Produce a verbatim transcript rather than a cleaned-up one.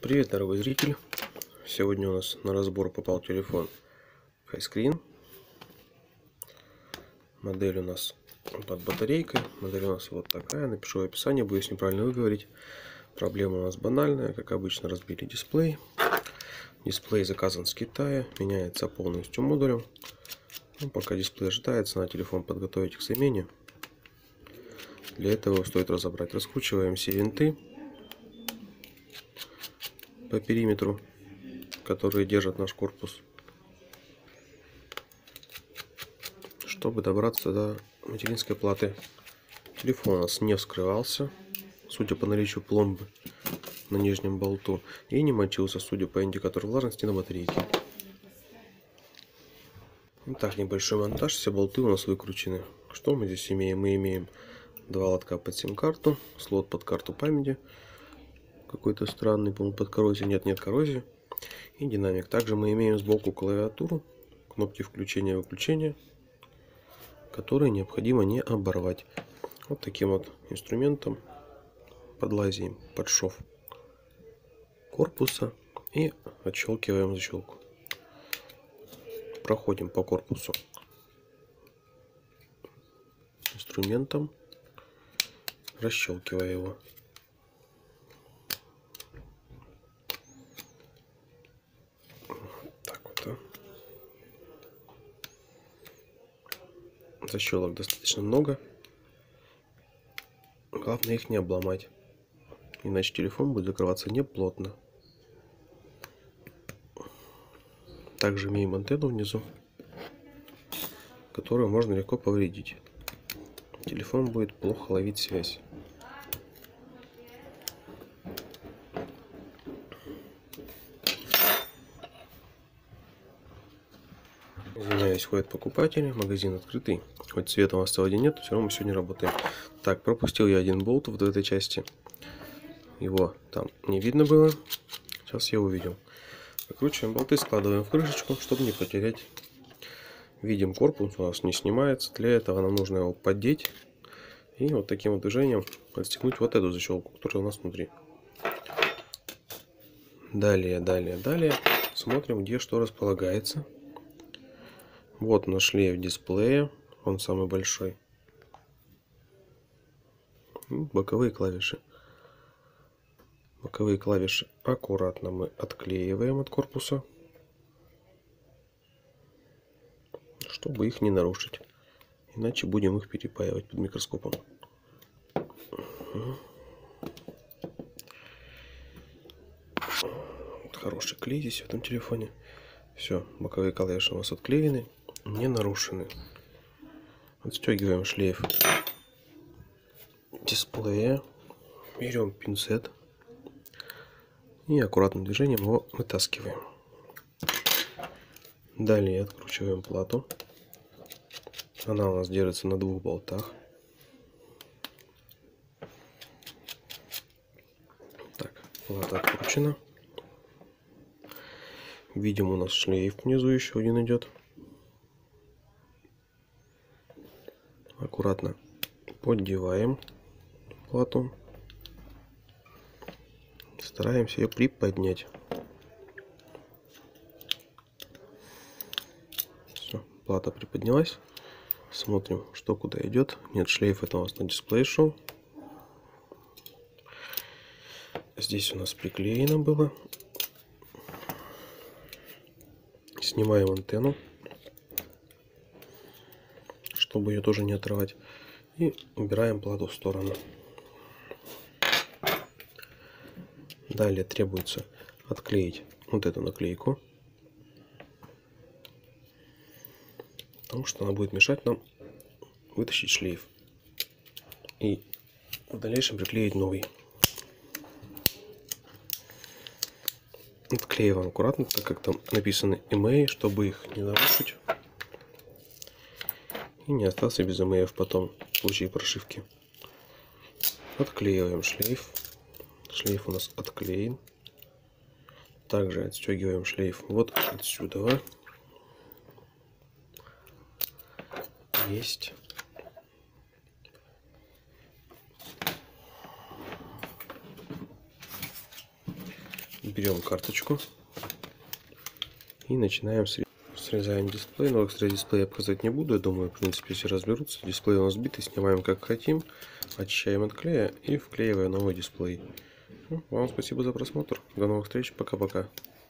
Привет, дорогой зритель! Сегодня у нас на разбор попал телефон Hiscreen. Модель у нас под батарейкой. Модель у нас вот такая. Напишу в описании, боюсь неправильно выговорить. Проблема у нас банальная. Как обычно, разбили дисплей. Дисплей заказан с Китая. Меняется полностью модулем. Ну, пока дисплей ожидается, на телефон подготовить к замене. Для этого стоит разобрать. Раскручиваем все винты по периметру, которые держат наш корпус, чтобы добраться до материнской платы. Телефон у нас не вскрывался, судя по наличию пломбы на нижнем болту, и не мочился, судя по индикатору влажности на батарейке. Итак, небольшой монтаж. Все болты у нас выкручены. Что мы здесь имеем? Мы имеем два лотка под сим-карту, слот под карту памяти, какой-то странный, по-моему, под коррозию. Нет, нет коррозии. И динамик. Также мы имеем сбоку клавиатуру, кнопки включения и выключения, которые необходимо не оборвать. Вот таким вот инструментом подлазим под шов корпуса и отщелкиваем защелку. Проходим по корпусу инструментом, расщелкивая его. Так вот. Защелок достаточно много. Главное их не обломать, иначе телефон будет закрываться неплотно. Также имеем антенну внизу, которую можно легко повредить. Телефон будет плохо ловить связь. Извиняюсь, ходят покупатели, магазин открытый. Хоть света у нас сегодня нет, все равно мы сегодня работаем. Так, пропустил я один болт в этой части. Его там не видно было. Сейчас я увидел. Выкручиваем болты, складываем в крышечку, чтобы не потерять. Видим, корпус у нас не снимается. Для этого нам нужно его поддеть. И вот таким вот движением отстегнуть вот эту защелку, которая у нас внутри. Далее, далее, далее. Смотрим, где что располагается. Вот наш шлейф дисплея. Он самый большой. И боковые клавиши. Боковые клавиши аккуратно мы отклеиваем от корпуса, чтобы их не нарушить. Иначе будем их перепаивать под микроскопом. Хороший клей здесь в этом телефоне. Все, боковые клавиши у нас отклеены, не нарушены. Отстегиваем шлейф дисплея. Берем пинцет и аккуратным движением его вытаскиваем. Далее откручиваем плату. Она у нас держится на двух болтах. Так, плата откручена. Видим, у нас шлейф внизу еще один идет. Аккуратно поддеваем плату. Стараемся ее приподнять. Все, плата приподнялась. Смотрим, что куда идет. Нет, шлейф это у нас на дисплей шел. Здесь у нас приклеено было. Снимаем антенну, чтобы ее тоже не отрывать. И убираем плату в сторону. Далее требуется отклеить вот эту наклейку, потому что она будет мешать нам вытащить шлейф и в дальнейшем приклеить новый. Отклеиваем аккуратно, так как там написаны имей, чтобы их не нарушить и не остался без имеев потом в случае прошивки. Отклеиваем шлейф. Шлейф у нас отклеен. Также отстегиваем шлейф вот отсюда. Есть. Берем карточку и начинаем срезать. Срезаем дисплей, но, кстати, дисплей я показать не буду, я думаю, в принципе, все разберутся. Дисплей у нас сбитый, снимаем как хотим, очищаем от клея и вклеиваем новый дисплей. Ну, вам спасибо за просмотр, до новых встреч, пока-пока.